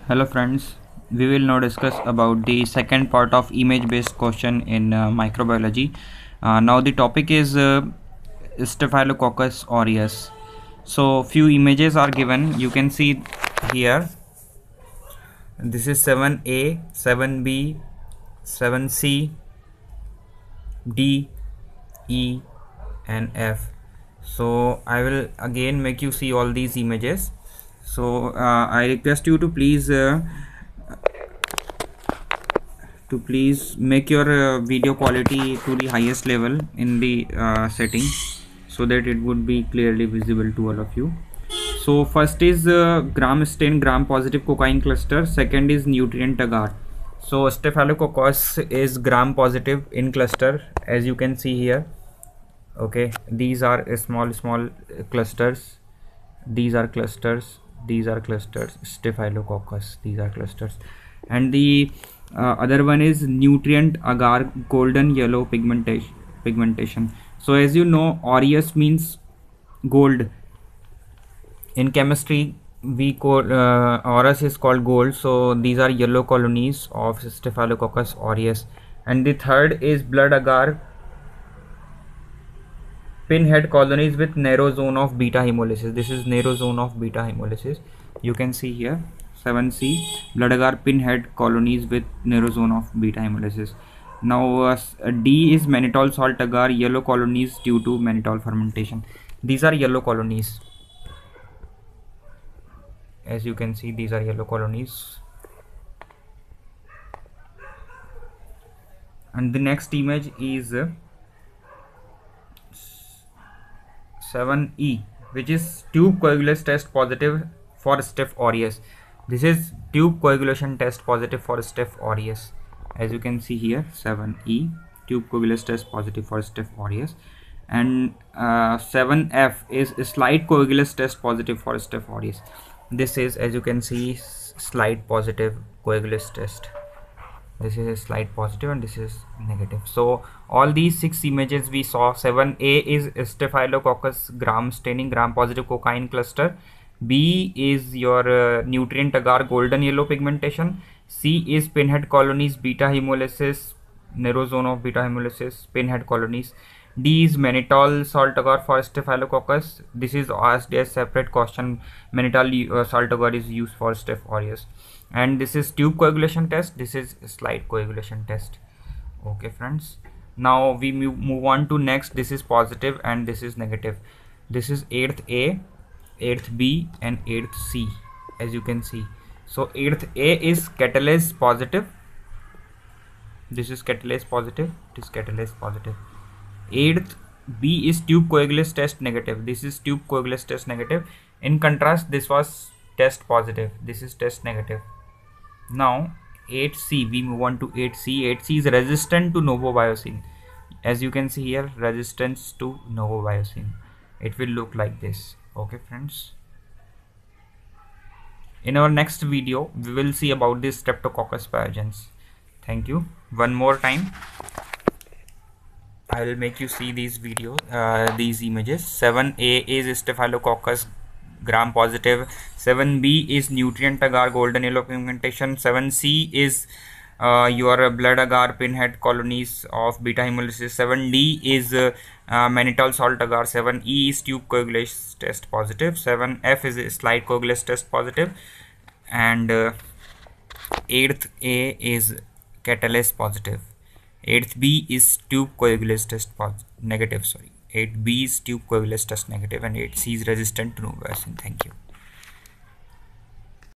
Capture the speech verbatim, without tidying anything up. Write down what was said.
Hello friends, we will now discuss about the second part of image based question in uh, microbiology. Uh, now the topic is uh, Staphylococcus aureus. So few images are given, you can see here. This is seven A, seven B, seven C, D, E and F. So I will again make you see all these images. So uh, I request you to please uh, to please make your uh, video quality to the highest level in the uh, setting so that it would be clearly visible to all of you. So first is uh, gram stain gram positive cocaine cluster, second is nutrient agar. So Staphylococcus is gram positive in cluster, as you can see here. Okay, these are uh, small small clusters, these are clusters, these are clusters, Staphylococcus, these are clusters, and the uh, other one is nutrient agar golden yellow pigmentation pigmentation. So as you know, aureus means gold. In chemistry we call uh, aureus is called gold. So these are yellow colonies of Staphylococcus aureus. And the third is blood agar pinhead colonies with narrow zone of beta hemolysis. This is narrow zone of beta hemolysis, you can see here. seven C blood agar pinhead colonies with narrow zone of beta hemolysis. Now uh, D is mannitol salt agar yellow colonies due to mannitol fermentation. These are yellow colonies, as you can see, these are yellow colonies. And the next image is uh, seven E, which is tube coagulase test positive for Staph aureus. This is tube coagulation test positive for Staph aureus, as you can see here. seven E tube coagulase test positive for Staph aureus. And uh, seven F is slide coagulase test positive for Staph aureus. This is, as you can see, slide positive coagulase test. This is a slide positive and this is negative. So all these six images we saw. seven A is Staphylococcus gram staining gram positive cocaine cluster. B is your uh, nutrient agar golden yellow pigmentation. C is pinhead colonies beta hemolysis, narrow zone of beta hemolysis, pinhead colonies. D is mannitol salt agar for Staphylococcus. This is asked as separate question. Mannitol uh, salt agar is used for Staph aureus. And this is tube coagulation test, this is slide coagulation test. Okay friends, now we move on to next. This is positive and this is negative. This is eighth A, eighth B and eighth C, as you can see. So eighth A is catalase positive, this is catalase positive, it is catalase positive. Eighth B is tube coagulase test negative, this is tube coagulase test negative. In contrast, this was test positive, this is test negative. Now eight C, we move on to eight C. eight C is resistant to novobiocin, as you can see here, resistance to novobiocin. It will look like this. Okay friends, in our next video we will see about this Streptococcus pyogenes. Thank you. One more time I will make you see these videos, uh, these images. seven A is Staphylococcus gram positive, seven B is nutrient agar golden yellow pigmentation, seven C is uh, your blood agar pinhead colonies of beta hemolysis, seven D is uh, uh, mannitol salt agar, seven E is tube coagulase test positive, seven F is slide coagulase test positive, and uh, eighth A is catalase positive, eighth B is tube coagulase test positive, negative sorry. eight B is tube coagulase test negative and eight C is resistant to novobiocin. Thank you.